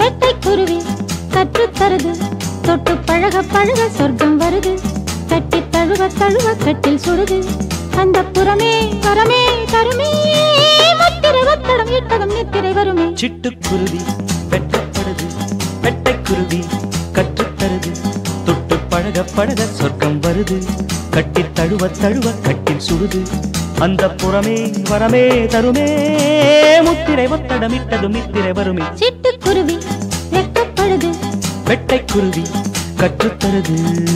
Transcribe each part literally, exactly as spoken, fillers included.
பெட்டை குருவி கற்று தருது தொட்டு பழக பழக சொர்க்கம் வருது கட்டி தழுவ தழுவ கட்டில் சுடுது அந்த புறமே வரமே தருமே முத்திரை வத்தடம் இட்டகம் நித்திரை வருமே சிட்டுக்குருவி வெட்டப்படுது பெட்டை குருவி கற்று தருது தொட்டு பழக பழக சொர்க்கம் வருது கட்டி தழுவ தழுவ கட்டில் சுடுது அந்த புறமே வரமே தருமே முத்திரை வத்தடம் இட்டதும் நித்திரை வருமே சிட்டுக்குருவி வெட்டப்படுது பெட்டை குருவி கற்று தருது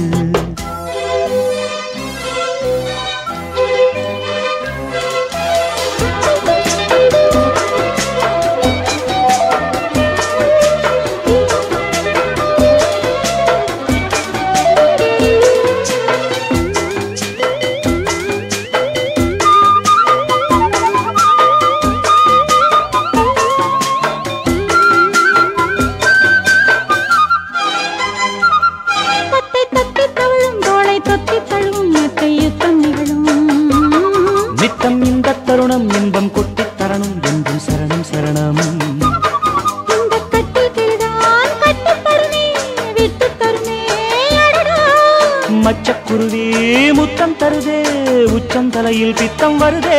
தருணம் இன்பம் கொட்டி தரணும் என்றும் சரணம் சரணம் இந்த கட்டில்தான் கட்டப்படுமே விட்டு தருமே மச்சக்குருவி முத்தம் தருதே உச்சம் தலையில் பித்தம் வருதே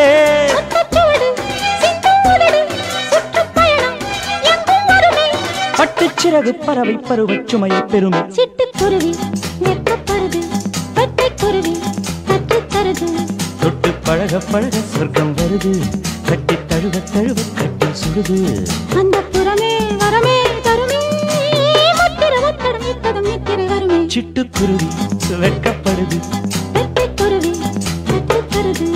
பட்டுச்சிறகு பறவை பருவச் சுமையை பெறுமே சிட்டுக்குருவி வெட்டப்படுது பெட்டை குருவி கற்று தருது தொட்டு பழக பழக சொர்க்கம் வருது கட்டி தழுவ தழுவ கட்டி சுடுது அந்த புறமே வரமே தருமே முத்திரை வத்தடம் இட்டகம் நித்திரை வருமே சிட்டுக்குருவி வெட்கப்படுது பெட்டை குருவி கற்று தருது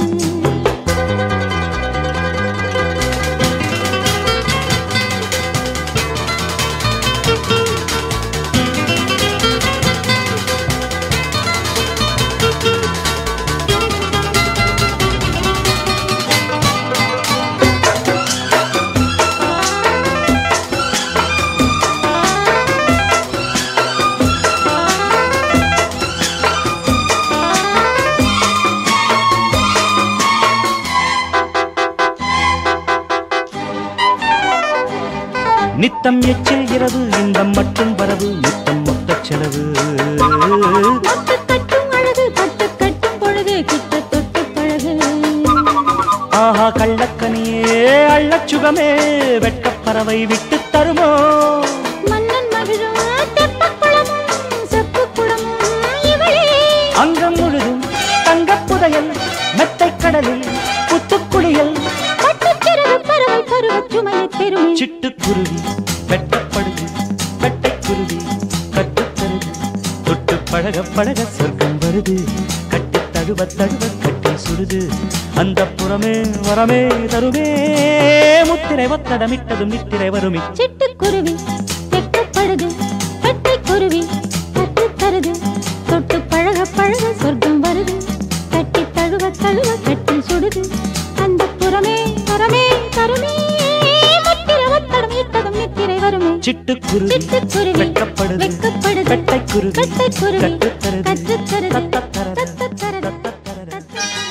நித்தம் எச்சில் இரவு இன்பம் மட்டும் வரவு நித்தம் மொத்த செலவு பட்டு கட்டும் அழகு பட்டு கட்டும் பொழுது கிட்ட தொட்டு பழகு ஆஹா கள்ளக்கனியே அள்ளச்சுகமே வெட்டப்பறவை விட்டு தருமோ மன்னன் மகிழும் தெப்பக்குளமும் செப்புக்குளமும் இவளே அங்கம் முழுதும் தங்கப் புதையல் மெத்தைக் கடலில் புத்துக்குளியல் பட்டுச்சிறகு பறவை பருவச் சுமையை பெறுமே சிட்டுக்குருவி வெட்டப்படுது பெட்டை குருவி கட்டு தருது தொட்டு பழக பழக சொர்க்கம் வருது கட்டி தழுவ தழுவ கட்டி சுடுது அந்த புறமே வரமே தருமே முத்திரை வத்தடமிட்டதும் நித்திரை வருமே சிட்டுக்குருவி வெட்டப்படுது பெட்டை குருவி கட்டு தருது தொட்டு பழக பழக சொர்க்கம் வருது கட்டி தழுவ தழுவ கட்டி சுடுது அந்த புறமே வரமே தருமே முத்திரை வத்தடம் இட்டகம் நித்திரை வருமே சிட்டுக்குருவி சிட்டுக்குருவி வெட்கப்படுது வெட்கப்படுது பெட்டை குருவி பெட்டை குருவி கட்டு தருது கட்டு தருது தத்தத்தரது, தத்தத்தரது தத்தத்தரது.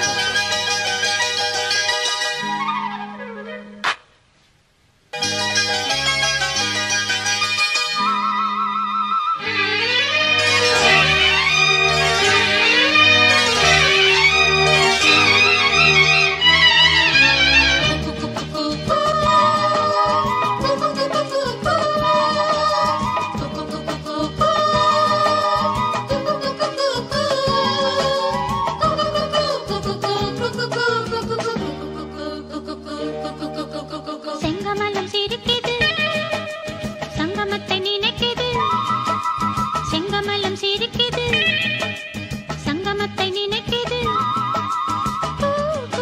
செங்கமலம் சிரிக்குது சங்கமத்தை நினைக்குது செங்கமலம் சிரிக்குது சங்கமத்தை நினைக்குது கூ, கூ,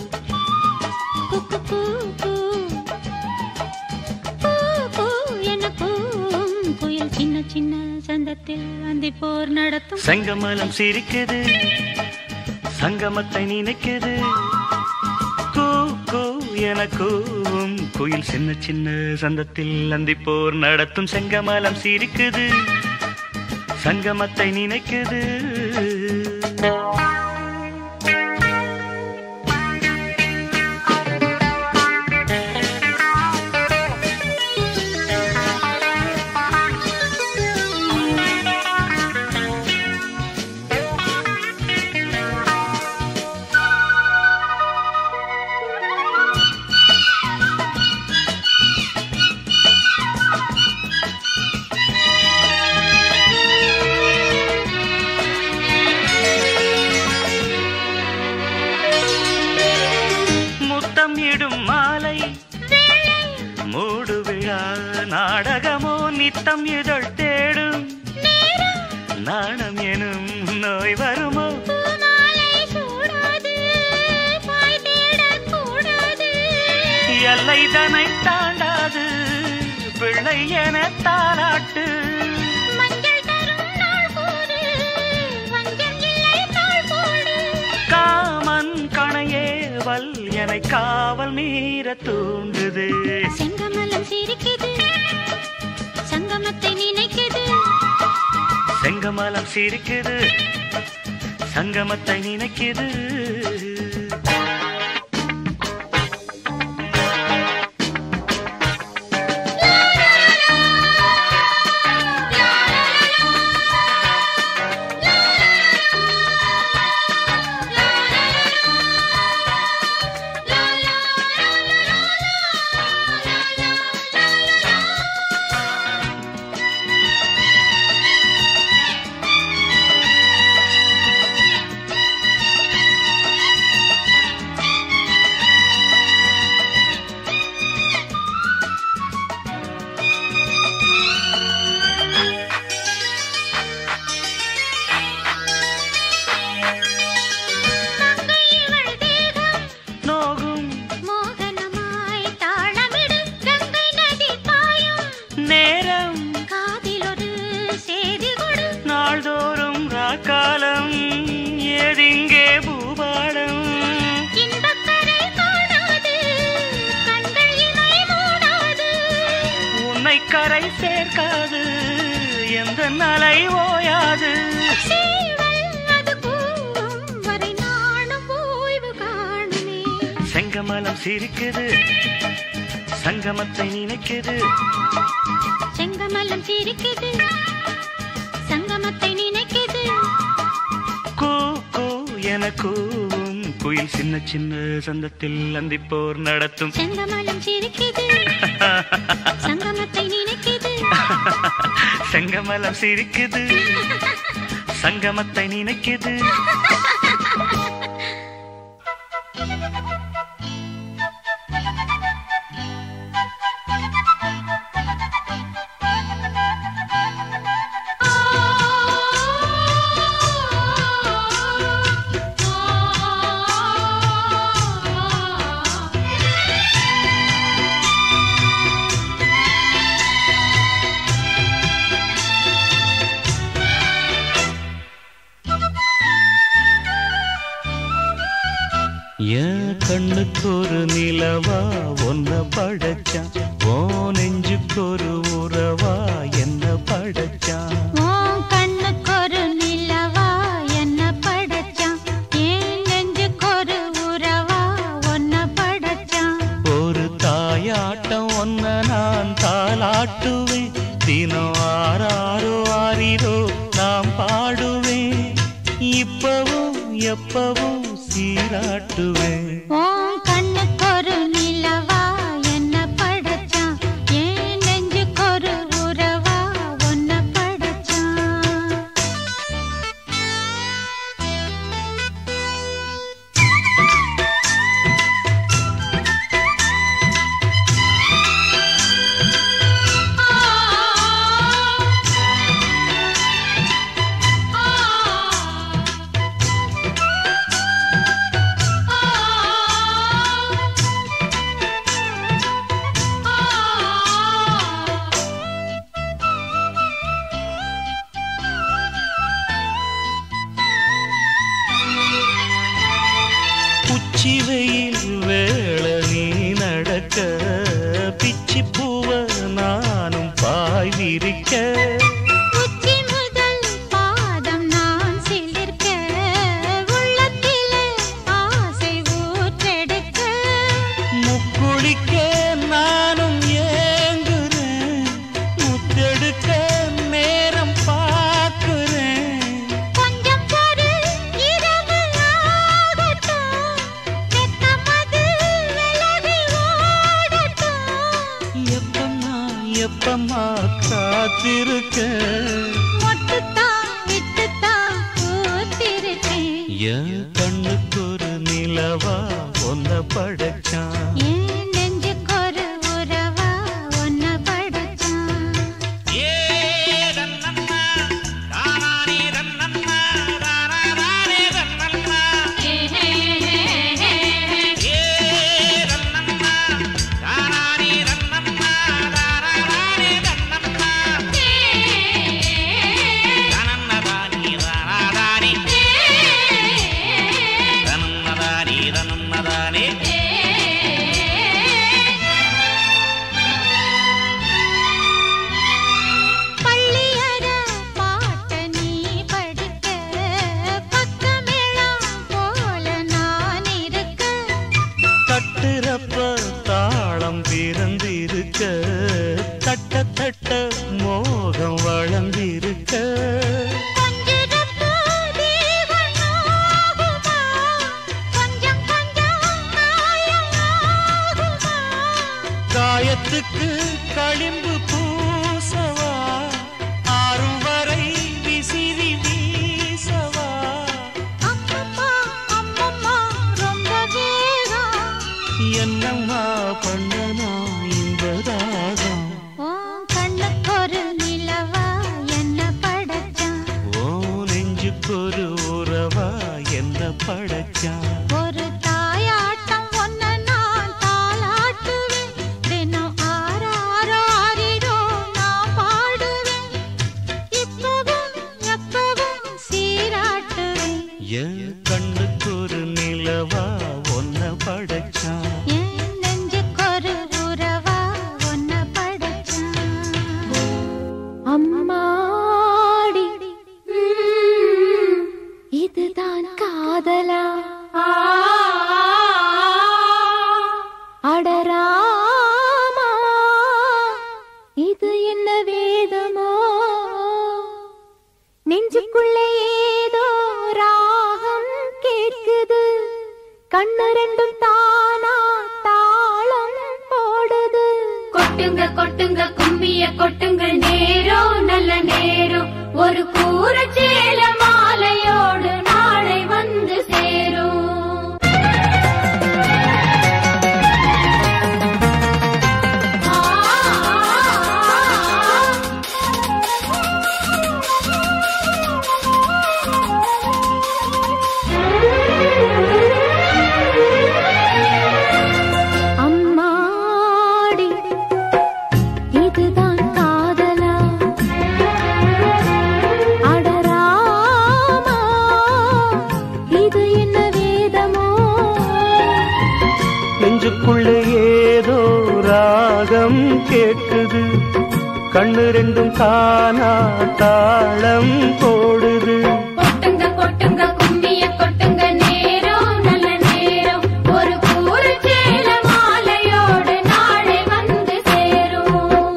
கூ, கூ, கூ, கூ, கூ என கூவும் குயில் சின்ன சின்ன சந்தத்தில் அந்தி போர் நடத்தும் செங்கமலம் சிரிக்குது சங்கமத்தை நினைக்குது கூ கூ என கூவும் குயில் சின்ன சின்ன சந்தத்தில் அந்திப்போர் நடத்தும் செங்கமலம் சிரிக்குது சங்கமத்தை நினைக்குது நாடகமோ நித்தம் இதழ் தேடும் நாணம் எனும் நோய் வருமோ எல்லை தனை தாண்டாது பிள்ளை என தாராட்டு காமன் கணையேவல் என காவல் மீற தூண்டுது செங்கமலம் சிரிக்குது சங்கமத்தை நினைக்குது செங்கமலம் சிரிக்குது சங்கமத்தை நினைக்குது நாள்தோறும் ராக்காலம் ஏதிங்கே பூபாடம் உன்னை கரை சேர்க்காது எந்த நலை ஓயாது செங்கமலம் சிரிக்குது சங்கமத்தை நினைக்குது செங்கமலம் சிரிக்குது சங்கமத்தை நினைக்குது கூ கூ என கூவும் குயில் சின்ன சின்ன சந்தத்தில் அந்திப்போர் நடத்தும் செங்கமலம் சிரிக்குது சங்கமத்தை நினைக்குது செங்கமலம் சிரிக்குது சங்கமத்தை நினைக்குது என் கண்ணுக்கு ஒரு நிலவா ஒன்ன படைச்சான் ஓ நெஞ்சுக்கு ஒரு உறவா என்ன படைச்சான் கண்ணுக்கு ஒரு நிலவா என்ன படைச்சான் என் நெஞ்சுக்கு ஒரு உறவா ஒன்ன படைச்சான் ஒரு தாயாட்டம் ஒன்ன நான் தாளாட்டுவேன் தினம் ஆறாரோ ஆறிரோ நாம் பாடுவேன் இப்பவும் எப்பவும் சீராட்டுவேன் கண்ணுக்கு ஒரு நிலவா என்ன படைச்சான் என் நெஞ்சுக்கு ஒரு உறவா ஒன்ன படைச்சான் உச்சி வெயில் வேள நீ நடக்க பிச்சி பூவ நானும் பாய் விரிக்க உச்சி முதல் பாதம் நான் சிலிர்க்க உள்ளத்திலே ஆசை ஊற்றெடுக்க முக்குளிக்க நானும் ஏங்குறேன் முத்தெடுக்க நேரம் பார்க்கிறேன் கொஞ்சம் பொறு இரவு ஆகட்டும் வெக்கமது விலகி ஓடட்டும் எப்பம்மா எப்பம்மா காத்திருக்கேன் மொட்டுத்தான் விட்டுத்தான் பூத்திருக்கேன் என் கண்ணுக்கு ஒரு நிலவா ஒன்ன படைச்சான் என் நெஞ்சுக்கு ஒரு உறவா ஒன்ன படைச்சான் மோகம் வளர்ந்திருக்க காயத்துக்கு களிம்பு பூசவா ஆறும் வரை விசிறி வீசவா என்னம்மா பண்ணனா இந்த தாகம் கண்ணுக்கொரு நிலவா என்ன படைச்சான் ஓ நெஞ்சுக்கொரு உறவா என்ன படைச்சான் ஒரு தாயாட்டம் ஒன்ன நான் தாலாட்டுவேன் தினம் ஆறாரோ ஆறிரோ நான் பாடுவேன் இப்பவும் எப்பவும் சீராட்டுவேன் என் கண்ணுக்கொரு நிலவா ஒன்ன படைச்சான் என் நெஞ்சுக்கொரு உறவா ஒன்ன படைச்சான் அம்மாடி ம், இதுதான் காதலா அடராமா இது என்ன வேதமோ நெஞ்சுக்குள்ளே ஏதோ ராகம் கேட்குது கண்ணு ரெண்டும் தானா தாளம் போடுது கொட்டுங்க கொட்டுங்க கும்மிய கொட்டுங்க நேரம் நல்ல நேரம் ஒரு கூற சேல மாலையோடு நாளை வந்து சேரும் ஆ, அம்மாடி இதுதான் காதலா அடராமா இது என்ன வேதமோ நெஞ்சுக்குள்ளே ஏதோ ராகம் கேட்குது கண்ணு ரெண்டும் தானா தாளம் போடுது கொட்டுங்க கொட்டுங்க கும்மிய கொட்டுங்க நேரம் நல்ல நேரம் ஒரு கூற சேல மாலையோடு நாளை வந்து சேரும்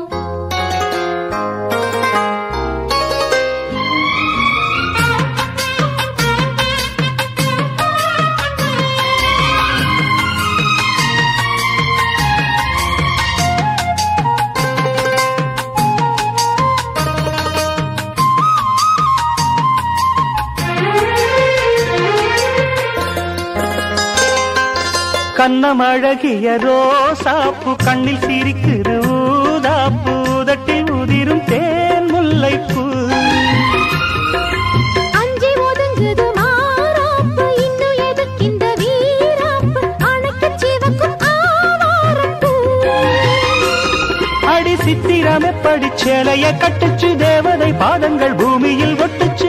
கண்ணமழகிய ரோசாப்பு கண்ணில் சிரிக்குது ஊதாப்பு உதட்டி உதிரும் தேன் முல்லைப்பூ அஞ்சி ஒதுங்குது மாறாப்பு இன்னும் எதுக்கிந்த வீராப்பு அணைக்கு சிவக்கும் ஆவாரப்பூ அடி சித்திரம் எப்படி சேலைய கட்டுச்சு தேவதை பாதங்கள் பூமியில் ஒட்டுச்சு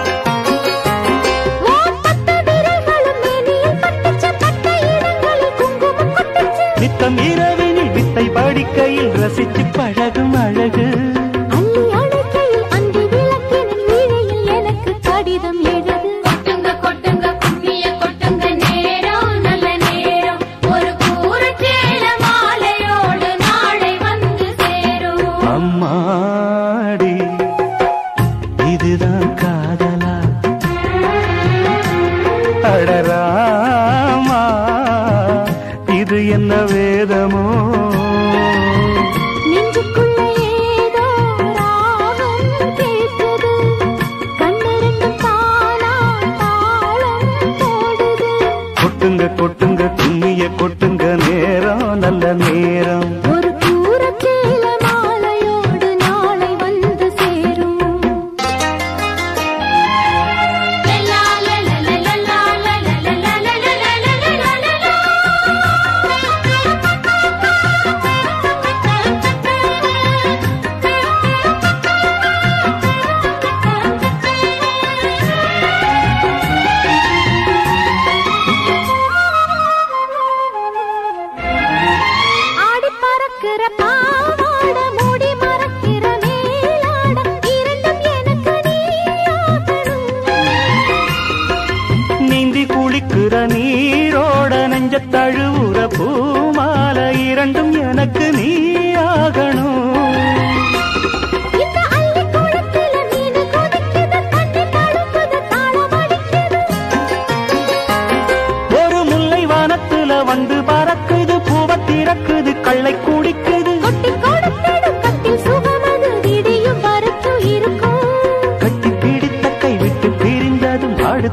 ஓப்பட்ட விரல்களும் மேனியில் பட்டுச்சு பட்ட இடங்களில் குங்குமம் கொட்டுச்சு நித்தம் இரவினில் வித்தை படிக்கையில் ரசிச்சு பழகும் அழகு அள்ளி அணைக்கையில் அன்பு விளக்கினின் வீழையில் எனக்கு கடிதம் எழுது கொட்டுங்க கொட்டுங்க கும்மிய கொட்டுங்க நேரம் நல்ல நேரம் ஒரு கூற சேல மாலையோடு நாளை வந்து சேரும் அம்மாடி இதுதான் காதலா அடராமா இது என்ன வேதமோ நெஞ்சுக்குள்ள ஏதோ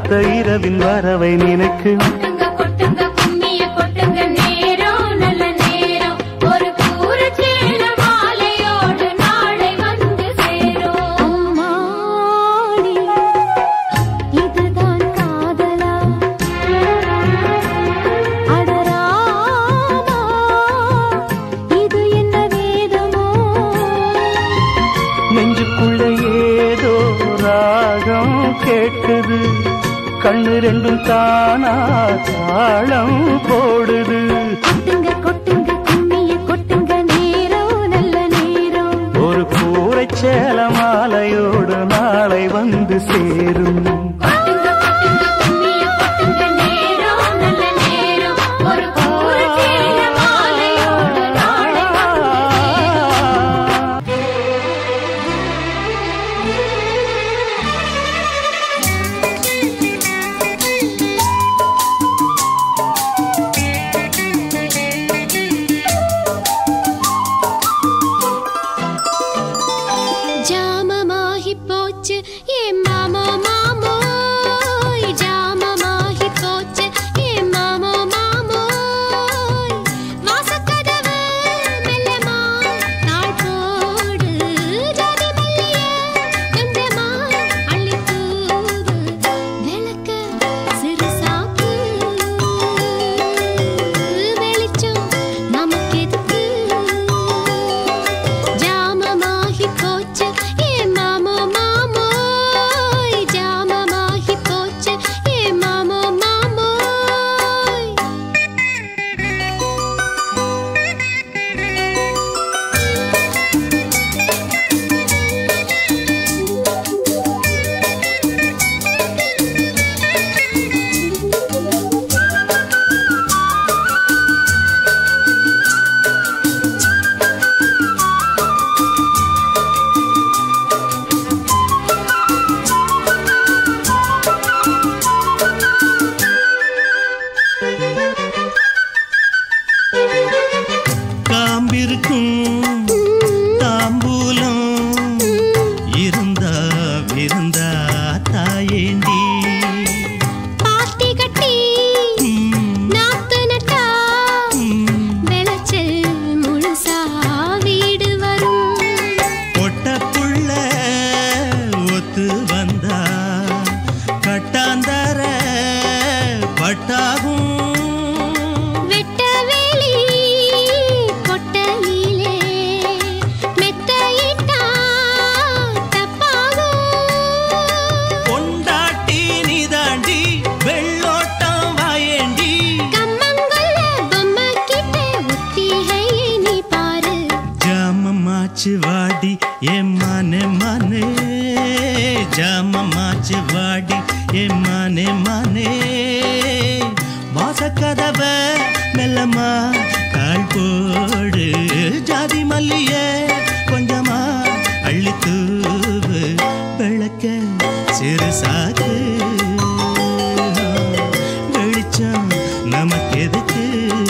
அடுத்த இரவின் வரவை நினைக்கு. கொட்டுங்க கொட்டுங்க கும்மிய கொட்டுங்க நேரம் நல்ல நேரம் ஒரு கூரச்சேல மாலையோடு நாளை வந்து சேரும். அம்மாடி இதுதான் காதலா அடராமா இது என்ன வேதமோ நெஞ்சுக்குள்ள ஏதோ ராகம் கேட்குது கண்ணு ரெண்டும் தானா தாளம் போடுது. கொட்டுங்க கொட்டுங்க கும்மிய கொட்டுங்க நேரம் நல்ல நேரம் ஒரு கூரைச்சேல மாலையோடு நாளை வந்து சேரும். கொட்டுங்க கொட்டுங்க கும்மிய கொட்டுங்க நேரம் நல்ல நேரம் ஒரு கூரச்சேல மாலையோடு நாளை வந்து ஜாமமாகி போச்சு என் மாமோ மாமோய் ஜாமமாகி போச்சு என் மாமோ மாமோய் வாசக்கதவு மெல்லமா தாழ் போடு ஜாதி மல்லிய கொஞ்சமா அள்ளி தூவு விளக்க சிறுசாக்கு வெளிச்சம் நமக்கெதுக்கு ஜாமமாகி போச்சு என் மாமோ மாமோய் ஜாமமாகி போச்சு என் மாமோ மாமோய் காம்பிருக்கும் தாம்பூலம் இருந்தா விருந்தா தாயேண்டி. பாத்தி கட்டி நாத்து நட்டா விளைச்சல் முழுசா வீடு வரும் பொட்டப்புள்ள ஒத்து வந்தா கட்டாந்தர பட்டாகும். வெட்ட வேலி கொட்டலிலே மெத்தையிட்டா தப்பாகும் பொண்டாட்டி நீதாண்டி வெள்ளோட்டம் வாயேண்டி. கம்மங்கல்ல பொம்மை கிட்ட ஒத்திகையை நீ பாரு ஜாமமாச்சு வாடி என் மானே மானே ஜாமமாச்சு வாடி என் மானே மானே வாசக்கதவ மெல்லமா தாழ் போடு ஜாதி மல்லிய கொஞ்சமா அள்ளி தூவு விளக்க சிறுசாக்கு வெளிச்சம் நமக்கெதுக்கு.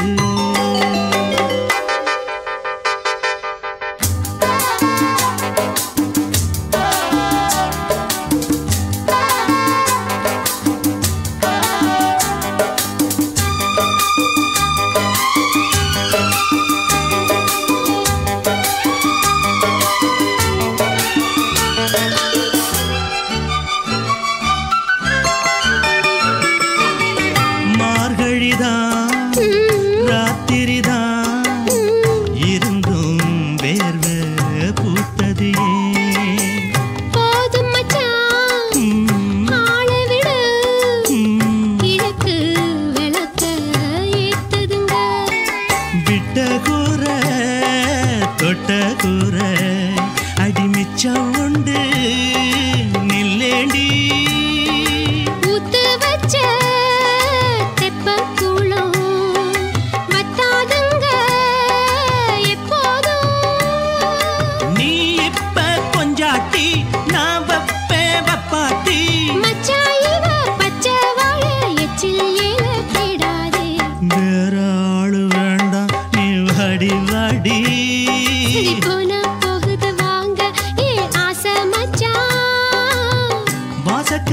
மார்கழிதான் ராத்திரிதான் இருந்தும் வேர்வை பூத்தது ஏன்? போதும் மச்சான் ஆளை விடு கிழக்கு விளக்க ஏத்துதுங்க விட்ட கூற தொட்ட கூற அடிமிச்சம் உண்டு நில்லேண்டி. ஊத்து வச்ச தெப்பக்கூளம் வத்தாதுங்க எப்போதும் நீ இப்ப கொஞ்சாட்டி நான் வப்பேன் வப்பாட்டி. மச்சான் இவ பச்சை வாழை எச்சில் ஏல தேடாதே வேற ஆளு வேண்டாம் நீ வாடி வாடி. சரி போனா போகுது வாங்க ஏ ஆசை மச்சான்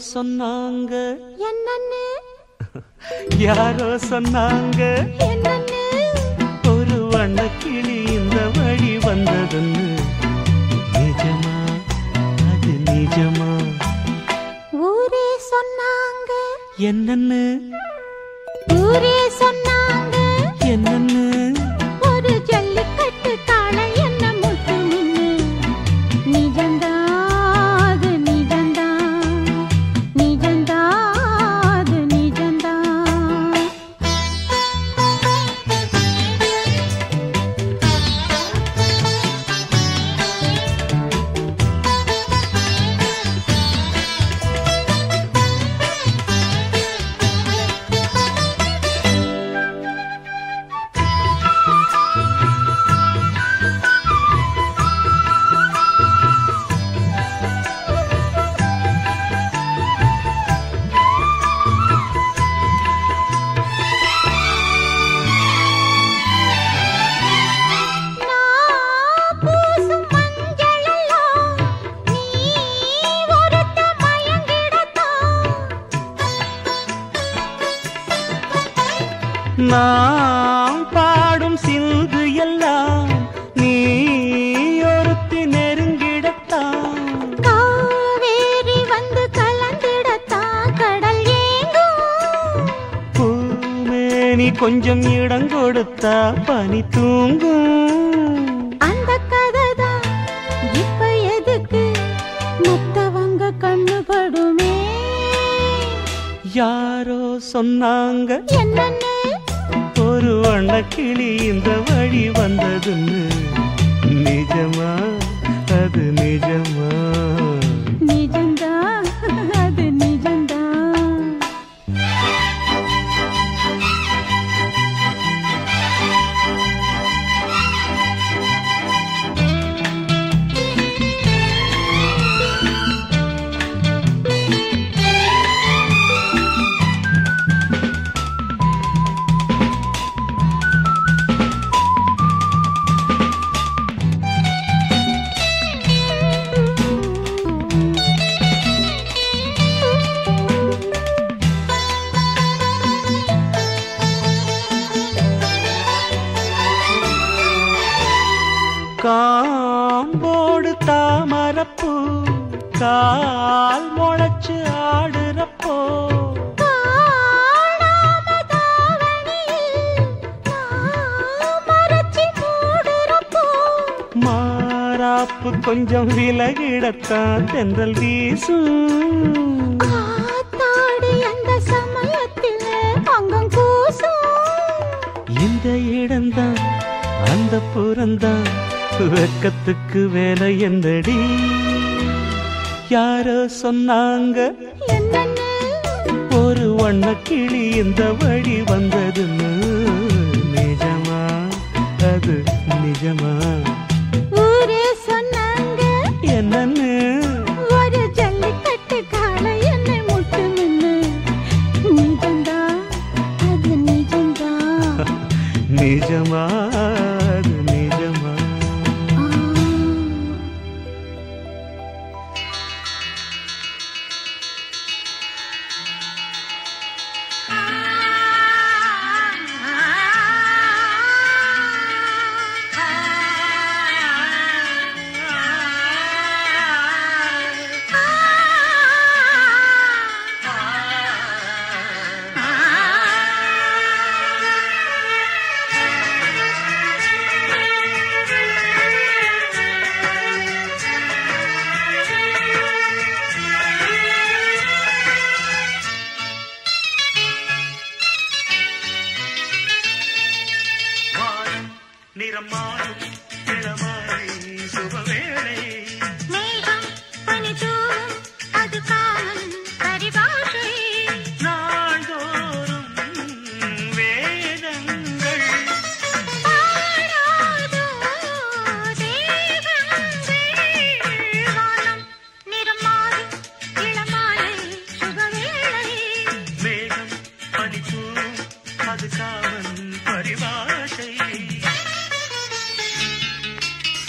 சொன்னாங்க என்னன்னு யாரோ சொன்னாங்க என்னன்னு ஒரு வண்ணக்கிளி இந்த வழி வந்ததுன்னு நிஜமா அது நிஜமா ஊரே சொன்னாங்க என்னன்னு ஊரே சொன்னாங்க என்னன்னு ஒரு ஜல்லிக்கட்டு காளை என்ன முட்டு நின்னு நிஜந்தா அது நிஜந்தா நிஜந்தா அது நிஜந்தா நான் பூசும் மஞ்சளெல்லாம் நீ ஒருத்த மயங்கிடத்தான் நாம் பாடும் சிந்து எல்லாம் நீ ஒருத்தி நெருங்கிடத்தான் காவேரி வந்து கலந்திடத்தான் கடல் ஏங்கும் பூமேனி கொஞ்சம் இடம் கொடுத்தா பனி தூங்கும் அந்த கதைதான் இப்ப எதுக்கு மத்தவங்க கண்ணு படுமே யாரோ சொன்னாங்க என்னன்னு ஒரு வண்ணக்கிளி இந்த வழி வந்ததுன்னு நிஜமா அது நிஜமா நிஜந்தா அது நிஜந்தா காம்போடு தாமரப்பூ கால் முளைச்சு ஆடுறப்போ காணாம தாவணியில் நான் மறைச்சி மூடுறப்போ மாறாப்பு கொஞ்சம் விலகிடத்தான் தென்றல் வீசும் காத்தாடி அந்த சமயத்தில் அங்கம் கூசும் இந்த இடம்தான் அந்த புறந்தான் வெக்கத்துக்கு வேலை எந்தடி யாரோ சொன்னாங்க என்னன்னு ஒரு வண்ணக்கிளி இந்த வழி வந்ததுன்னு நிஜமா அது நிஜமா ஊரே சொன்னாங்க என்னன்னு ஒரு ஜல்லிக்கட்டு காளை என்னை முட்டு நின்னு நிஜந்தா அது நிஜந்தா நிஜமா அது நிஜமா ஆ. நிறம் மாறும் இளமாலை சுபவேளை மேகம் பனிதூவும் அது காமன் பரிபாஷை நாள்தோறும் வேதங்கள் பாடாதோ தேவங்கள் வானம் நிறம் மாறும் இளமாலை சுபவேளை மேகம் பனிதூவும் அது காவன் பரிபாஷை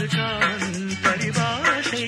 அதுதான் பரிபாஷை.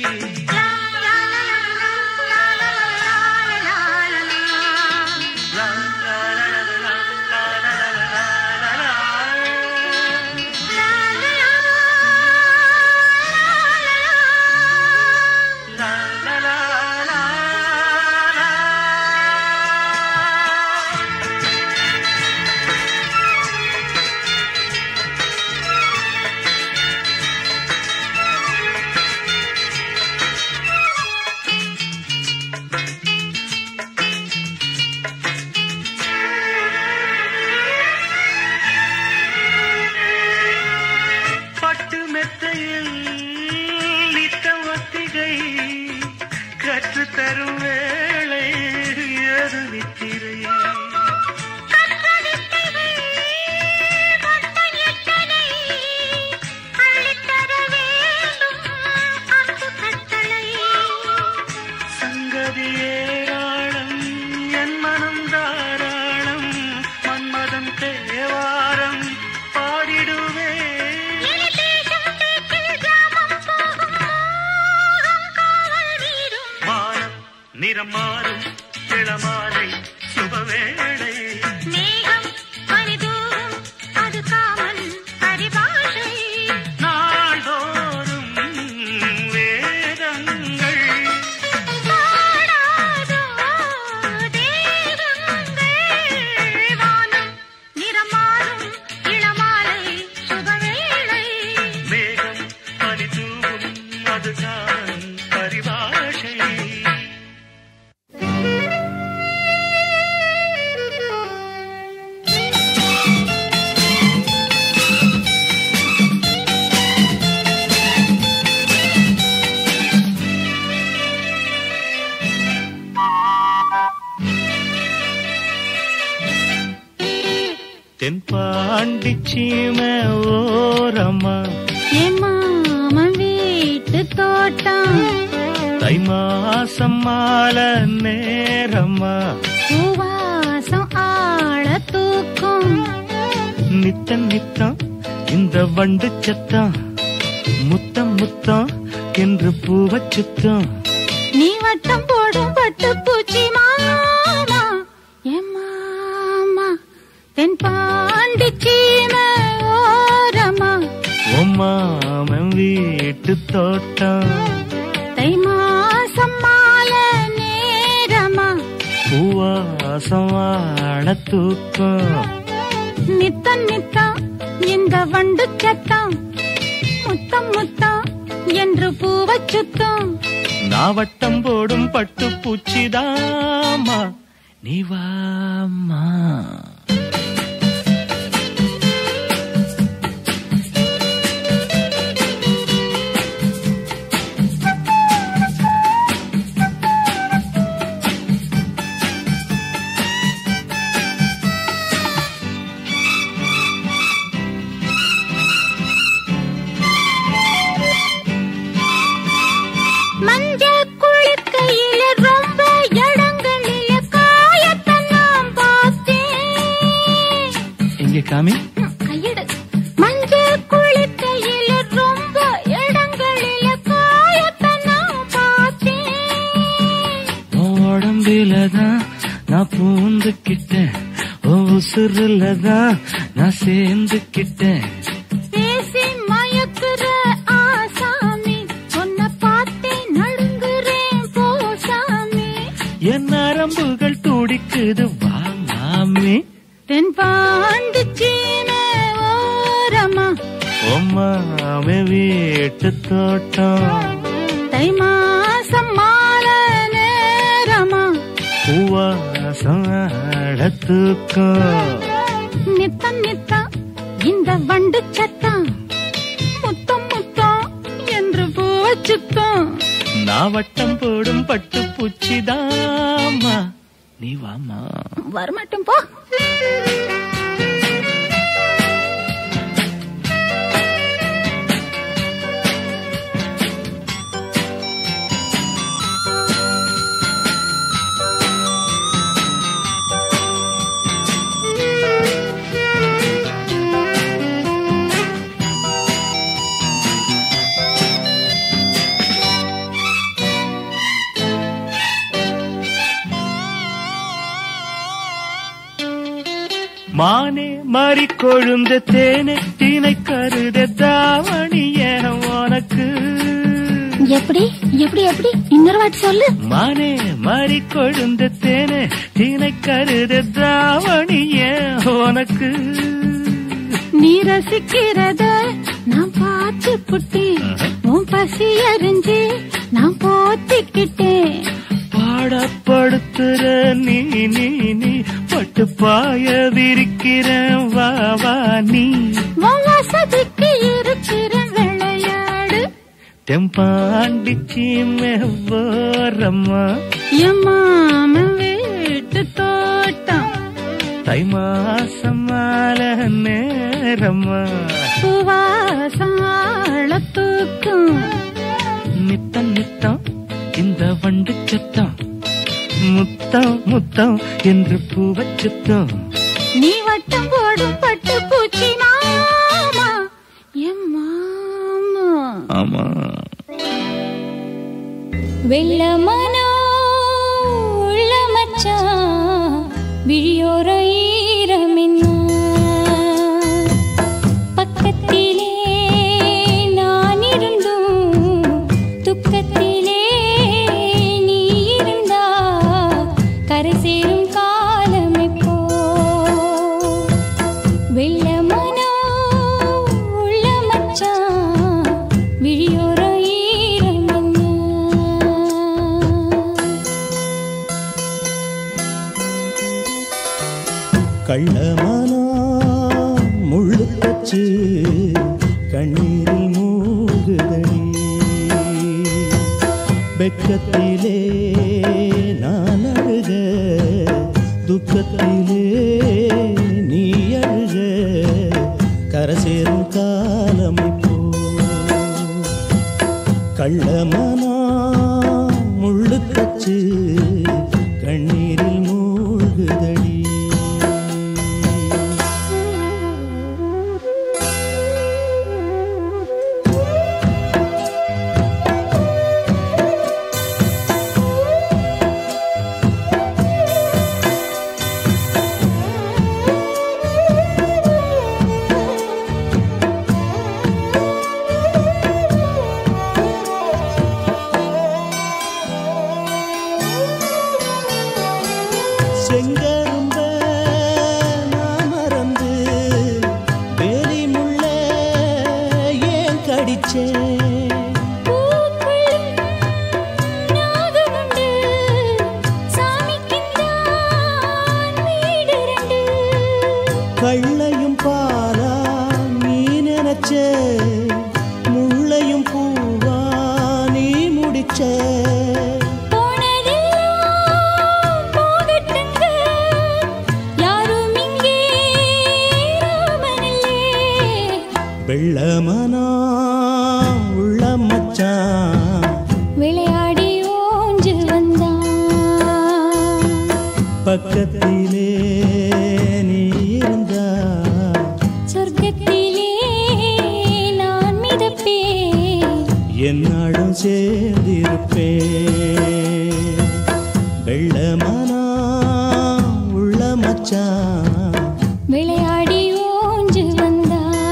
தரும் வேளை ஏது நித்திரை சங்கதி ஏராளம் என் மனம் தாராளம் மன்மதம் தேவாரம் பாடிடுவே. நிறம் மாறும் இளமாலை சுபவேளை மேகம் பனிதூரும் அது காமன் பரிபாஷை. நாள்தோறும் வேதங்கள் பாடாதோ தேவங்கள். வானம் நிறம் மாறும் இளமாலை சுபவேளை. மேகம் பனிதூரும் அதுதான் பரிபாஷை. தென்பாண்டி சீமை ஓரம்மா என் மாமன் வீட்டு தோட்டம் தை மாசம் மாலை நேரம்மா பூவாசம் ஆள தூக்கும். நித்தம் நித்தம் இந்த வண்டு சத்தம் முத்தம் முத்தம் என்று பூவச் சுத்தம். நீ வட்டம் போடும் பட்டு பூச்சி மாமா என் மாமா தென்பாண்டி சீமை ஓரமா உம்மாமன் வீட்டு தோட்டம் தை மாசம் மாலை நேரமா பூவாசம் வாழ தூக்கம். நித்தம் நித்தம் இந்த வண்டு சத்தம் முத்தம் முத்தம் என்று பூவச் சுத்தம். நாவட்டம் போடும் பட்டு பூச்சிதாமா நீ வாமா. மஞ்சள் குளிக்கையில ரொம்ப இடங்களில காயத்தெல்லாம் பார்த்தேன். எங்கே காமி கையெடு. மஞ்சள் குளிக்கையில ரொம்ப இடங்களில காயத்தெல்லாம் பார்த்தேன். உடம்பிலதான் நான் பூந்துக்கிட்டேன், உசுருலதான் நான் சேர்ந்துக்கிட்டேன். பேசி மயக்குற ஆசாமி உன்னை பார்த்தே நடுங்குறேன் போசாமி. என் நரம்புகள் துடிக்குது வா மாமி. தென்பாண்டி சீமை ஓரமா உம்மாமன் வீட்டு தோட்டம் தை மாசம் மாலை நேரமா பூவாசம் ஆட தூக்கம். நித்தம் நித்தம் இந்த வண்டு சத்தம் முத்தம் முத்தம் என்று பூச்சுத்தம். நாவட்டம் போடும் பட்டு பூச்சிதாமா நீ வாமா. வரமாட்டோம் போ. மானே மாறி கொழுந்த தேனே தீனை கருத தாவணிய உனக்கு. எப்படி எப்படி எப்படி இன்னொரு வாட்டி சொல்லு. மானே மாறி கொழுந்த தேனே தீனை கருத தாவணிய உனக்கு. நீ ரசிக்கிறத நான் பார்த்து புட்டேன், உன் பசி அறிஞ்சு நான் போத்திக்கிட்டேன். பாடப்படுத்துற நீ நீ நீ பட்டு பாய விரிக்கிற வா வா நீ. வசதிக்கு இருக்கிற விளையாடு தெம்பாண்டிச்சி மேவோரம்மா. எம்மாம வீட்டு தோட்டம் தை மாசம் மால நேரம்மா. சுவாசாள தூக்கம் நித்தம் நித்தம் இந்த வண்டு சத்தம். முத்தம் முத்தம் என்று பூவச்சுத்தம். நீ வட்டம் போடும் பட்டு பூச்சி மாமா எம்மாமா. ஆமா வெள்ளமனோ உள்ள மச்சான் விழியோர ஈரமின்னா. பக்கத்திலே நான் இருந்தும் துக்கத்திலே நீ இருந்தா கரை சேரும் காலம் எப்போ. வெள்ளமனோ உள்ள மச்சான் விழியோர ஈரமின்னா. கள்ளமானா முள்ளு தச்சு கண்ணீரில் மூகுதடி. வெக்கத்திலே நான் அழுக துக்கத்திலே நீ அழுக கரை சேரும் காலம் இப்போ. கள்ளமானா முள்ளு தச்சு கண்ணீரில் மூழ்குதடி. செங்கரும்ப நான் மறந்து வேலி முள்ள ஏன் கடிச்சேன். கள்ளையும் பாலா நீ நினைச்ச முள்ளையும் பூவா நீ முடிச்ச. வெள்ளமனா உள்ள மச்சான் விளையாடி ஓஞ்சு வந்தான். பக்கத்திலே நீ இருந்தா சொர்க்கத்திலே நான் மிதப்பேன். என்னாடும் சேர்ந்திருப்பேன். வெள்ளமனா உள்ள மச்சான் விளையாடி ஓஞ்சு வந்தான்.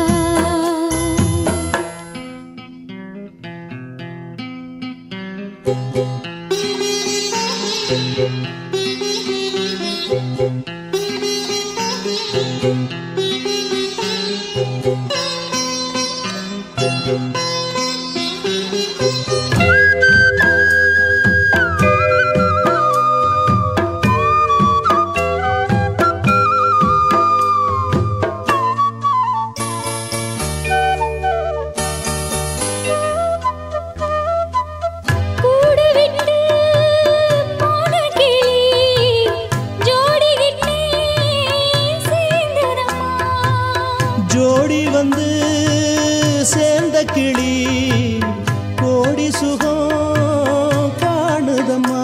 ஜோடி வந்து சேர்ந்த கிளி கோடி சுகம் காணுதம்மா.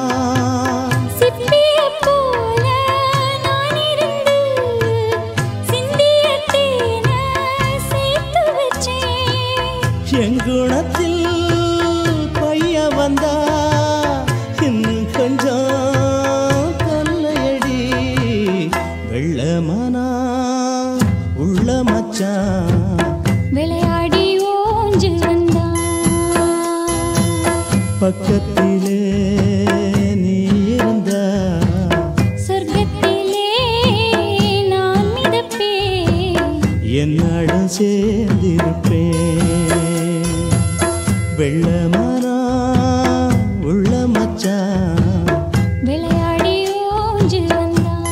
எங்குணத்தில் பைய வந்தா இன்னும் கொஞ்சம் கொல்லையடி. வெள்ளமனா மச்சான் விளையாடி ஓஞ்சு வந்தான். பக்கத்திலே நீ இருந்தா சொர்க்கத்திலே நான் மிதப்பேன். என்னடும் சேர்ந்திருப்பேன். வெள்ளமானா உள்ள மச்சான் விளையாடி ஓஞ்சு வந்தான்.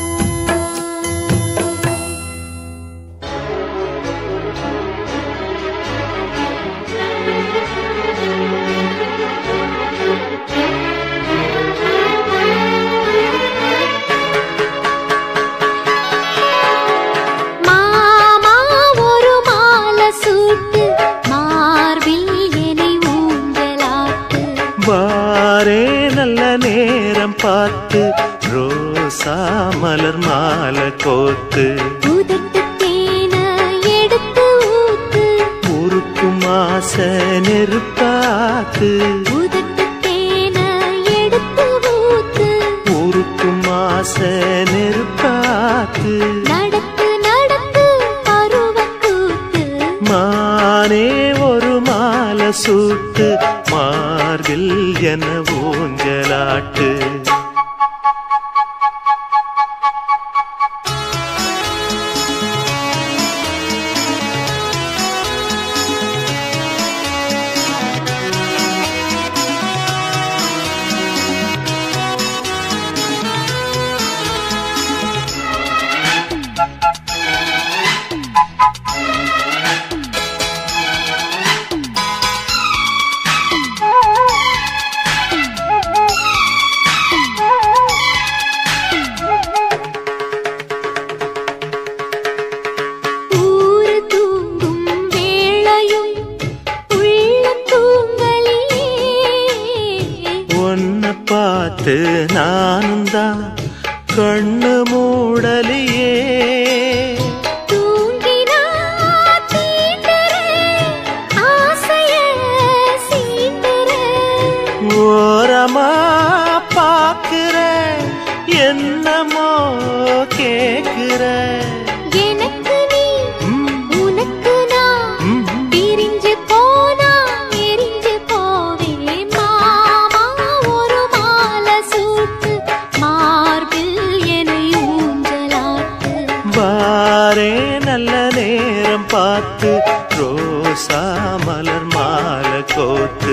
மாமா ஒரு மாலை சூட்டு, மார்பில் என்னை ஊஞ்சலாட்டு. வாரே நல்ல நேரம் பார்த்து ரோசா மலர் மாலை கோத்து உதட்டு தேனை எடுத்து ஊத்து. ஊருக்கும் ஆசை நெருப்பாத்து உதட்டு தேனை எடுத்து ஊத்து. ஊருக்கும் ஆசை நெருப்பாத்து நடத்து நடத்து பருவக்கூத்து. மானே ஒரு மாலை சூட்டு மார்பில் என ஊஞ்சலாட்டு. ஊரு தூங்கும் வேளையும் உள்ள தூங்கலியே. உன்னை பார்த்து நானும் தான் கண்ணு மூடலியே. தூங்கினா தீண்டுற ஆசைய சீண்டுற. ஓரமா பாக்குற என்னமோ கேக்குற. எனக்கு நீ உனக்கு நான் பிரிஞ்சு போனா எரிஞ்சு போவேன். மாமா ஒரு மாலை சூட்டு, மார்பில் என்னை ஊஞ்சலாட்டு. வாரே நல்ல நேரம் பார்த்து ரோசா மலர் மாலை கோத்து.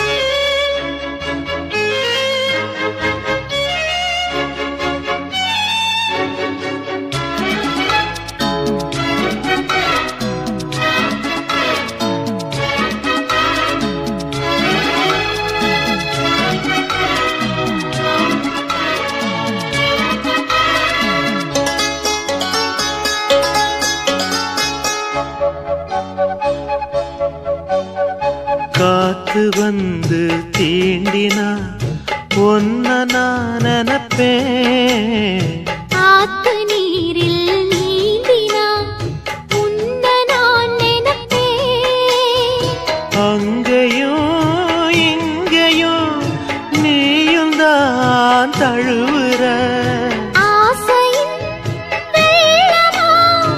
காத்து வந்து தீண்டினா ஒன்ன நான் நினைப்பேன். ஆத்து நீரில் நீந்தினா உன்ன நான் நினைப்பேன். அங்கேயும் இங்கேயும் நீயும் தான் தழுவுற. ஆசையின் வெள்ளமா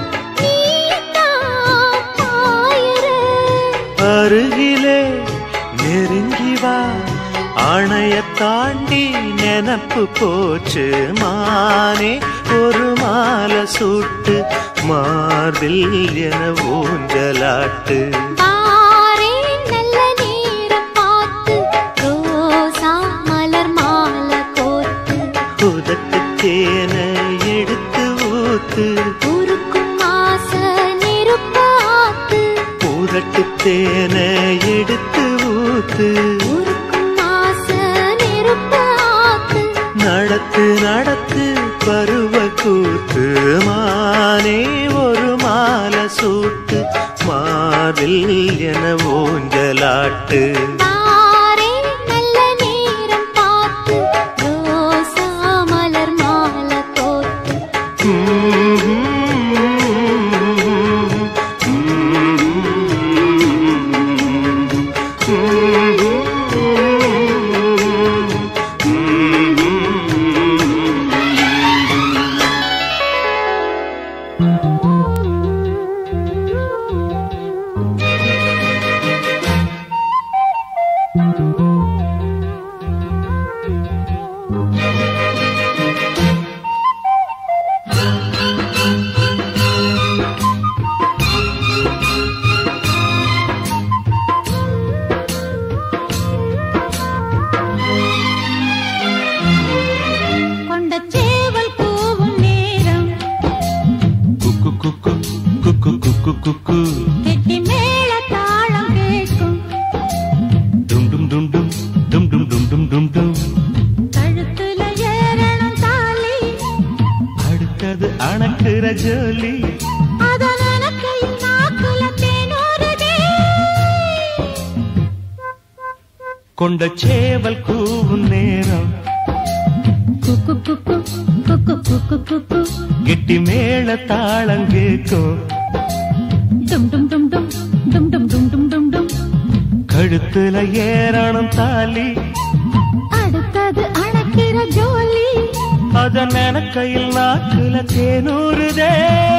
நீதான் பாயுற. அருகிலே நெருங்கி வா அணைய தாண்டி நினப்பு போச்சு. மானே ஒரு மாலை சூட்டு மார்பில் என ஊஞ்சலாட்டு. பாரே நல்ல நேரம் பார்த்து ரோசா மலர் மாலை கோத்து. உதட்டு தேனை எடுத்து ஊத்து உருக்கும் ஆசை நெருப்பு ஆத்து. உதட்டு தேனை எடுத்து ஊத்து உருக்கும் ஆசை நெருப்பு ஆத்து. நடத்து நடத்து பருவ கூத்து. மானே ஒரு மாலை சூட்டு மார்பில் என ஊஞ்சலாட்டு. பாரே நல்ல நேரம் பார்த்து ரோசா மலர் மாலை கோத்து. கெட்டி மேல தாளம் கேட்கும் டும் டும் டும் டும் டும் டும் டும் டும் டும் டும் கழுத்துல ஏறணும் தாலி அடுத்தது அணக்குற ஜோலி அத நினைக்கையில் நாக்குல தேனூறுதே கொண்ட சேவல் கூவும் நேரம் குக்கு குக்கு குக்கு குக்கு குக்கு கெட்டி மேல தாளம் கேட்கும் டும் டும் டும் டும் டும் டும் டும் டும் டும் டும் கழுத்துல ஏறணும் தாலி அடுத்தது அணக்கிற ஜோலி அத நினைக்கையில் நாக்குல தேனூறுதே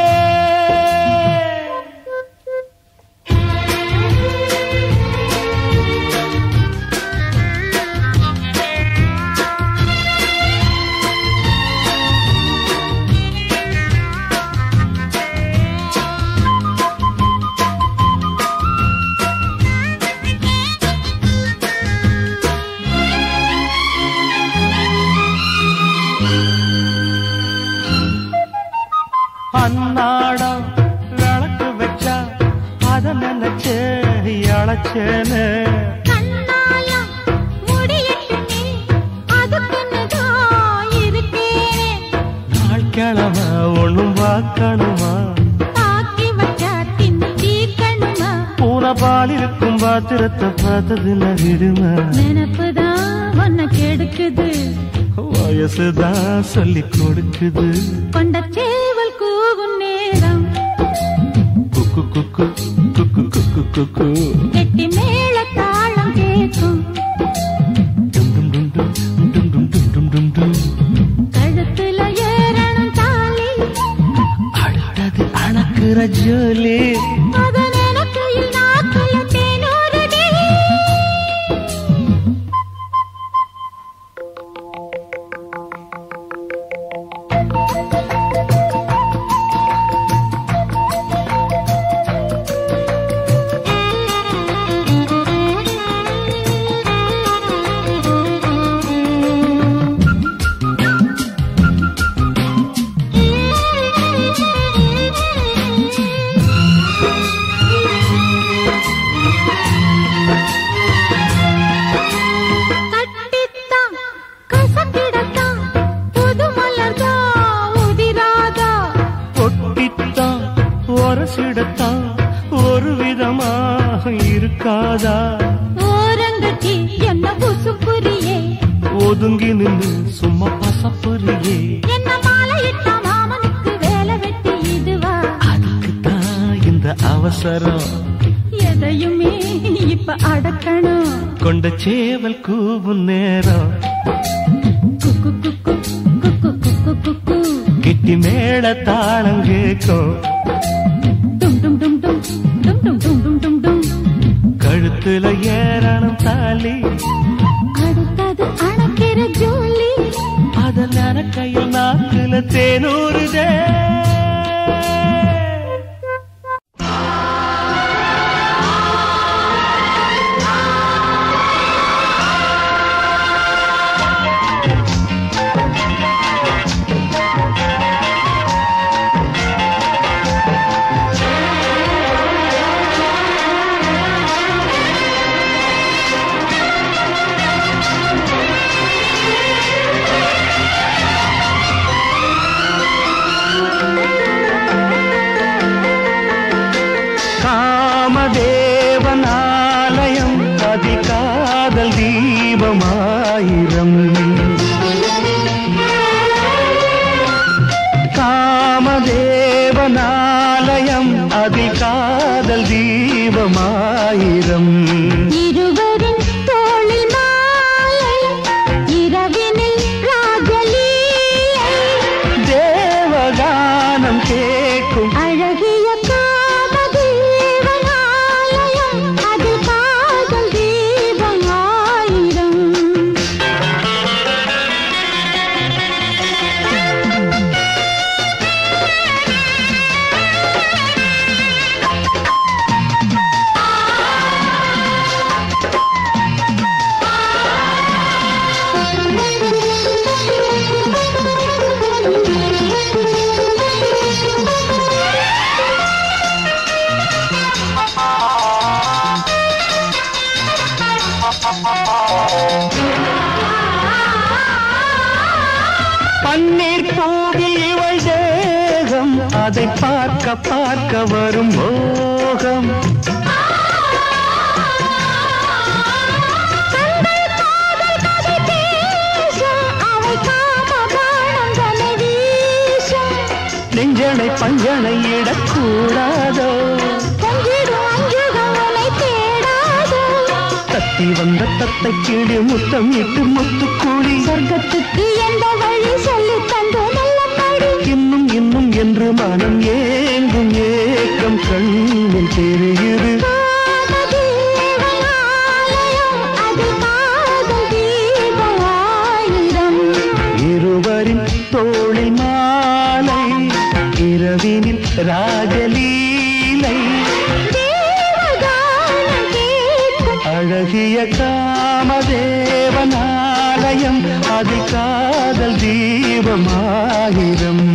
அன்னாடம் விளக்கு வச்சா அத நினைச்சே அழைச்சேன்னு கண்ணால முடியட்டுமே அதுக்குன்னுதான் இருக்கேன் நாள் கிழமை ஒண்ணும் பார்க்கணுமா தாக்கி வச்சா தின்னு தீர்க்கணுமா பூனை பால் இருக்கும் பாத்திரத்தை பார்த்தது நகிடுமா நினப்புதான் ஒன்ன கெடுக்குது வயசுதான் சொல்லி கொடுக்குது கொண்ட சேவல் கூவும் நேரம் குக்கு குக்கு குக்கு குக்கு குக்கு கெட்டி மேல தாளம் கேட்கும் டும் டும் டும் டும் டும் டும் டும் டும் டும் டும் கழுத்துல ஏறணும் தாலி அடுத்தது அணக்குற ஜோலி அத நினைக்கையில் நாக்குல தேனூறுதே தட்டித்தான் கசக்கிடத்தான் புது மலர்தான் உதிராதா கொட்டித்தான் ஒரசிடத்தான் ஒரு விதமாக இருக்காதா ஓரங்கட்டி என்ன புசுப்புரியே ஒதுங்கி நின்று சும்மா பசப்புரியே என்ன மாலையிட்ட மாமனுக்கு வேலை வெட்டி இதுவா அதுக்குத்தான் இந்த அவசரம் எதையுமே இப்ப அடக்கணும் கொண்ட சேவல் கூவும் நேரம் குக்கு குக்கு குக்கு குக்கு குக்கு கிட்டி மேல தாளம் கேட்கும் டும் டும் டும் டும் டும் டும் டும் டும் டும் டும் கழுத்துல ஏறணும் தாலி அடுத்தது அணக்கிற ஜோலி அதனால கையில் நாக்குல தேனூறுதே காமதேவனாலயம் அதிகாதல் தீபமாயிரம் காமதேவனாலயம் அதிகாதல் தீபமாயிரம் இருவரின் தோளில் மாலை இரவினில் ராஜலீலை தேவகானம் கேட்கும் அழகிய காமதேவனாலயம் அதில் காதல் தீபம் பன்னீர் பூவில் இவள் தேகம் அதை பார்க்க பார்க்க வரும் மோகம் நெஞ்சனை பஞ்சனை இடக்கூடாதோ தத்தி வந்த தத்தை கீழே முத்தம் இட்டு முத்து கூடி சொர்க்கத்துக்கு எந்த வழி சொல்லி தந்தோ இன்னும் இன்னும் என்று மனம் ஏங்கும் ஏக்கம் கண்ணில் தெரியுது இருவரின் தோளில் மாலை இரவினில் ராஜலீலை அழகிய காமதேவனாலயம் அது காதல் தீபமாயிரம்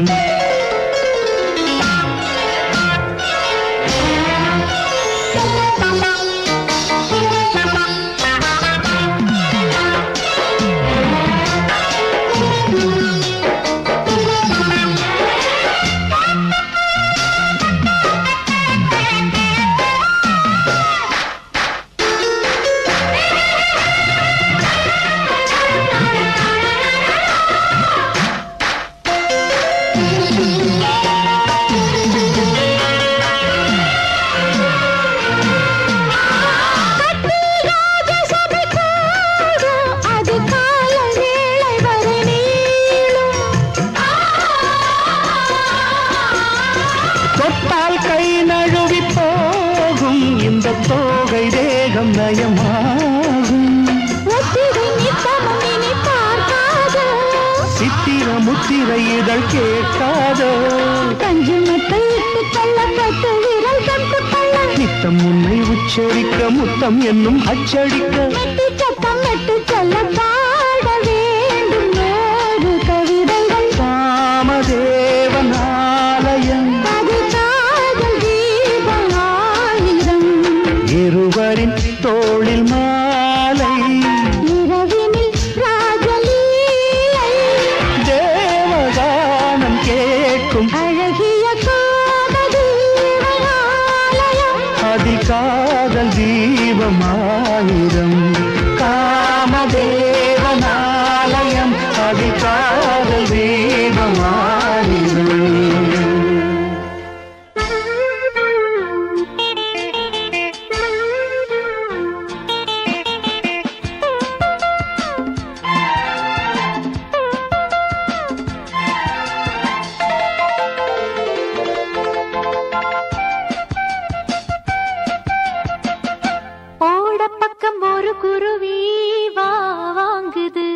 முத்திரை இதழ் கேட்காதோ கஞ்சி மத்தை இட்டு கொள்ளப்பட்டு விரல் கட்டு கொள்ள நித்தம் உன்னை உச்சரிக்க முத்தம் என்னும் அச்சடிக்க மெட்டி சத்தம் மெட்டு சொல்ல பாட வேண்டும் நூறு கவிதைகள் காமதேவனாலயம் அது காதல் தீபமாயிரம் இருவரின் தோளில் மாலை இரவினில் ராஜலீலை தேவகானம் கேட்கும் அழகிய காமதேவனாலயம் அதில் காதல் தீபமாயிரம் காமதேவனாலயம் அதில் காதல் தீபமாயிரம் குருவி வா வாங்குது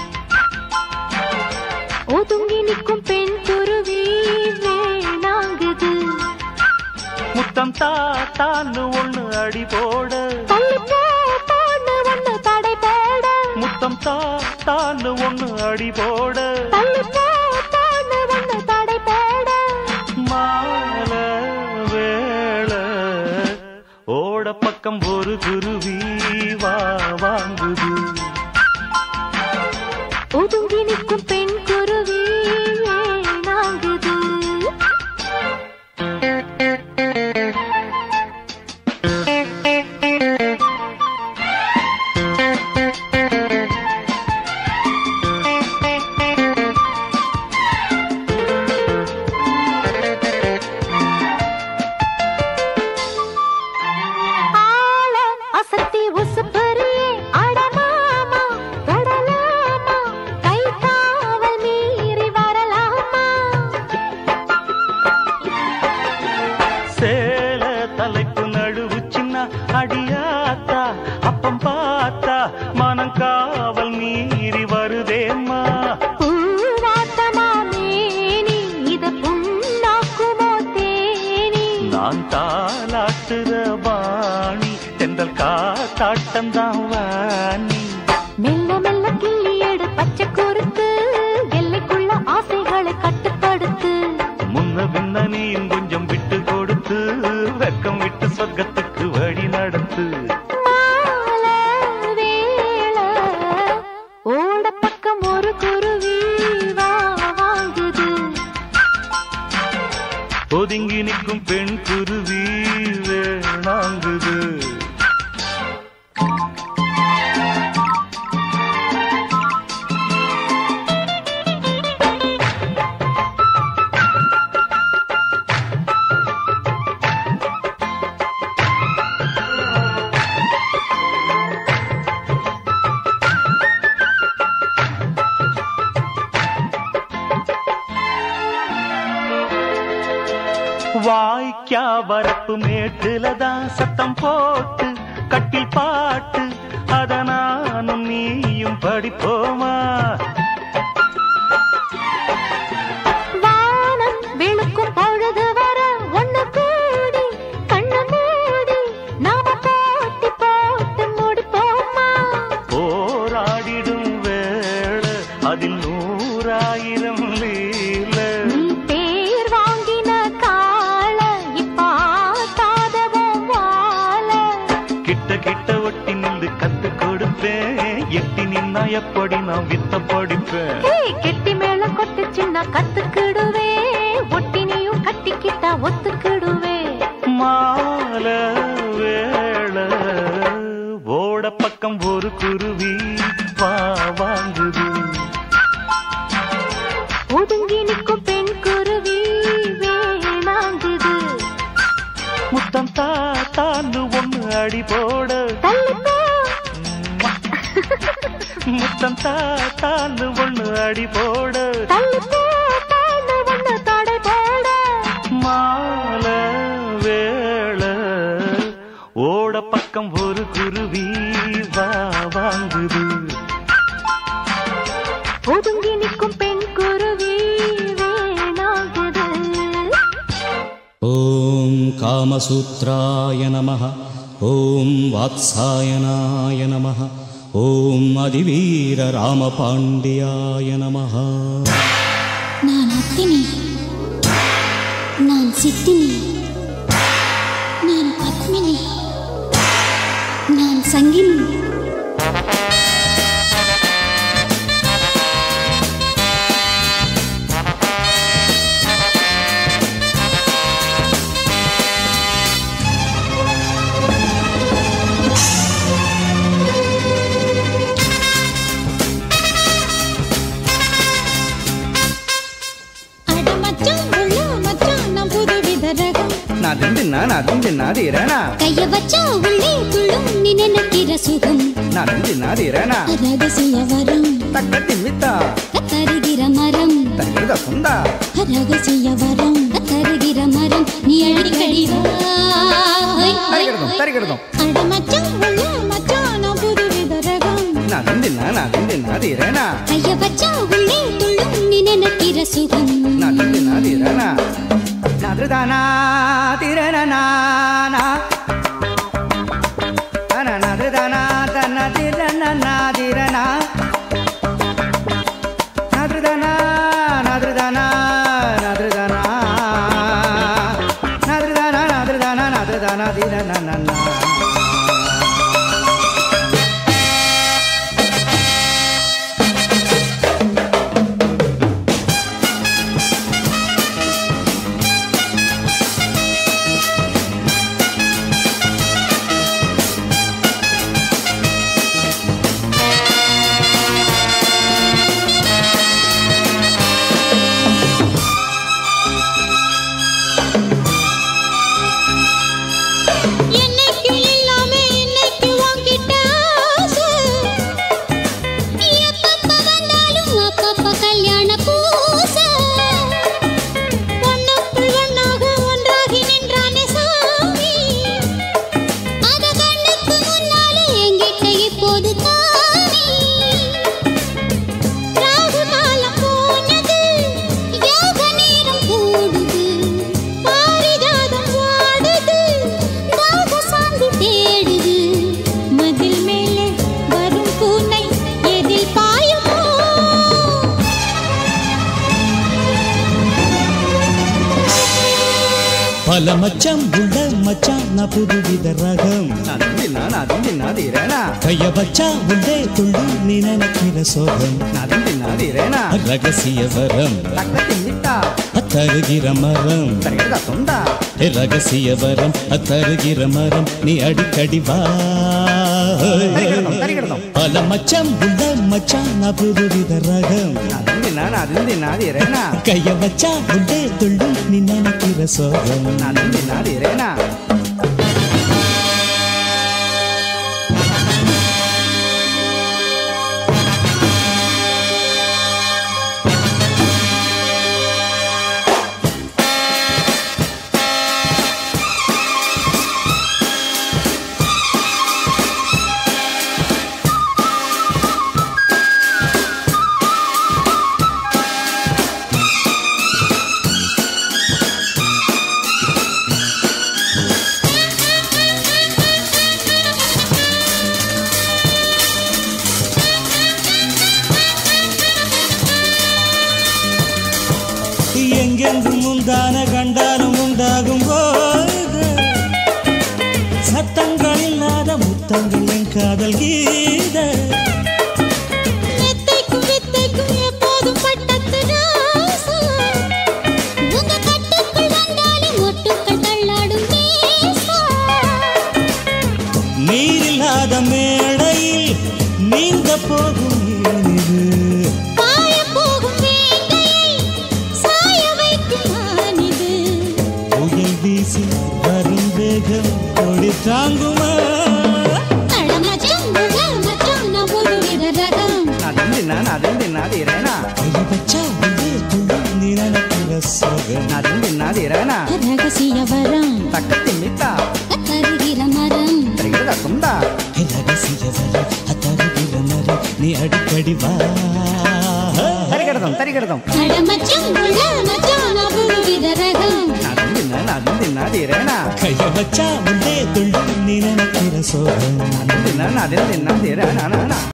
ஒதுங்கி நிற்கும் பெண் குருவி வேணாங்குது முத்தம் தாத்தான்னு ஒண்ணு அடி போட ஒண்ணு தடை போட முத்தம் தாத்தான்னு ஒண்ணு அடி போட ஒண்ணு தடை போட மால வேள ஓட பக்கம் ஒரு குருவி வா வாங்குது ஒதுங்கி நிற்கும் பெண் குருவி ஏனாங்குது அடியாத்தா அப்பம் பார்த்தா மனம் காவல் மீறி வருதேம்மா பூவாத்தமா மேனி இத புண்ணாக்குமோ தேனி நான் தாலாட்டுற வாணி தென்றல் காத்தாட்டம்தான் வாணி மெல்ல மெல்ல கிள்ளி எடு பச்சை குறுத்து எல்லைக்குள்ள ஆசைகளை கட்டுப்படுத்து முன்ன பின்ன நீயும் கொஞ்சம் விட்டு கொடுத்து வெக்கம் விட்டு சொர்க்கத்துக்கு வழி நடத்து மாலை நிற்கும் பெண் குருவி வேணாங்குது. வாய்க்கா வரப்பு மேட்டுலதான் சத்தம் போட்டு கட்டில் பாட்டு அத நானும் நீயும் படிப்போமா? வானம் வெளுக்கும் பொழுது வர ஒண்ணு கூடி கண்ணு மூடி நாம போட்டி போட்டு முடிப்போமா? போராடிடும் வேளை அதில் நூறாயிரம் லீல. நீ பேர் வாங்கின கால இப்ப ஆட்டாதவும் வாழ. கிட்ட கிட்ட ஒட்டி நின்று கத்து கொடுப்பேன், எட்டி நின்னா எப்படி நான் வித்த படிப்பேன். ஏய், கெட்டி மேல கொட்டு சின்ன கத்துக்கிடுவே, ஒட்டி நீயும் கட்டிக்கிட்டா ஒத்துக்கிடுவே. மால வேளை ஓட பக்கம் ஒரு குருவி வா வாங்குது. ஒதுங்கி நிற்கும் பெண் குருவி வேணாங்குது. முத்தம் தா தாண்டு ஒண்ணு அடி போட, தள்ளிப்போ முத்தம் தா தாண்டு ஒண்ணு அடி போட, தள்ளிப்போ தாழ்ந்து ஒண்ணு தடை போட. மால வேளை ஓட பக்கம் ஒரு குருவி வா வாங்குது. ஒதுங்கி நிற்கும் பெண் குருவி வேணாங்குது. ஓம் காமசூத்ராய நமஹ, ஓம் வாத்சாயனாய நமஹ, ஓம் அதிவீர ராமபாண்டியாய நமஹ. நான் அத்தினி, நான் சித்தினி, நான் பத்மினி, நான் சங்கினி. அட மச்சான் உள்ள மச்சான் நம் புது வித ரகம். நான் தின்னா நான் தின்னா தீரனா, கைய வச்சா உள்ளே துள்ளும் நீ நினைக்கிற சுகம். நான் தின்னா தீரனா, ரகசிய வரம் தக்கத்தி மித்தா தருகிற மரம். தருத சுந்தா ரகசிய வரம் தருகிற மரம். நீ அடிக்கடி வா. தரிக்கிறதும் தரிக்கிறதும். அட மச்சான் உள்ள மச்சான் நம் புது வித ரகம். நான் தின்னா நான் தின்னா தீரனா, கைய வச்சா உள்ளே துள்ளும் நீ நினைக்கிற சுகம். நான் தின்னா தீரனா, நாதுதானா தீரனா நாதுதானா தன்ன தீரனா தீரனா நாதுதானா நாதுதானா நாதுதானா நாதுதானா நாதுதானா நாதுதானா தீரனா நன்னா. பல மச்சான் உள்ள மச்சான் நான் புது வித ரகம். நான் தின்னா நான் தின்னா தீரனா, கைய வச்சா உள்ளே துள்ளு நீ நினைக்கிற சோகம். நான் தின்னா தீரனா, ரகசிய வரம் தக்கத்தி மித்தா தருகிற மரம் தருகிறதா சொந்தா ரகசிய வரம் தருகிற மரம் நீ அடிக்கடி வா தருகிறதும் தருகிறதும் பல மச்சம் உள்ள மச்சான் நான் புதுவித ரகம் நாதிந்தினா நாதிந்தினா தீரேனா கைய வச்சா உள்ளே துள்ளும் நீ நினைக்கிற சோகம் நாதிந்தினா தீரேனா எங்கெங்கும் முந்தான கண்டாலும் உண்டாகும் போது சத்தங்கள் இல்லாத முத்தங்கள் என் காதல் கீத மெத்தைக்கும் வித்தைக்கும் எப்போதும் பட்டத்து ராசம் உங்க கட்டுக்குள் வந்தாலும் ஒட்டுக்கள் தள்ளாடும் நேசம் நீரில்லாத மேடையில் நீந்த போகும் ஏனிது பாய போகும் வேங்கையை சாய வைக்கும் மானிது புயல் வீசி வரும் வேகம் கொடி தாங்குமா அடமச்சம் மச்சம் நான் புதுவித ரகம் நாதிந்தினா நாதிந்தினா தீரேனா கைய வச்சா உள்ளே துள்ளும் நீ நினைக்கிற சோகம் நாதிந்தினா தீரேனா ரகசிய வரம் தக்கத்தி மித்தா தருகிற மரம் தருகிறதா சொந்தா ரகசிய வரம் தருகிற மரம் நீ அடிக்கடி வா தருகிறதும் தருகிறதும் அடமச்சம் மச்சம் நான் புதுவித ரகம் நாதிந்தினா நாதிந்தினா தீரேனா கைய வச்சா உள்ளே துள்ளும் நீ நினைக்கிற சோகம் நாதிந்தினா நாதிந்தினா தீரேனா